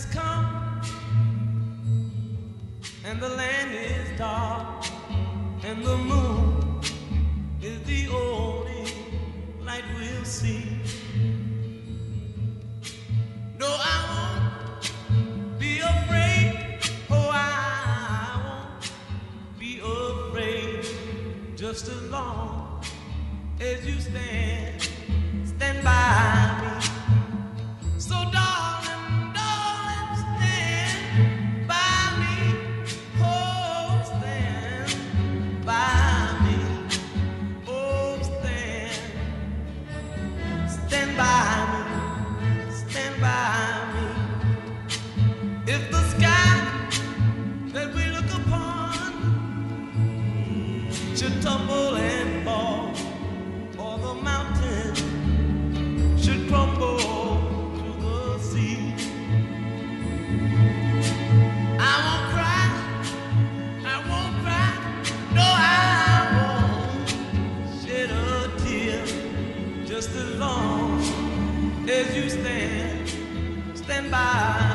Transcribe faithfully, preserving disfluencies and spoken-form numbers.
has come, and the land is dark, and the moon is the only light we'll see. No, I won't be afraid. Oh, I won't be afraid. Just as long as you stand, stand by me. So darling, darling, stand by me. Oh, stand by me. Oh, stand, stand by me. Stand by me. If the sky that we look upon should tumble and fall, or the mountain should crumble to the sea, I won't cry, I won't cry, no, I won't shed a tear. Just as long as you stand, stand by.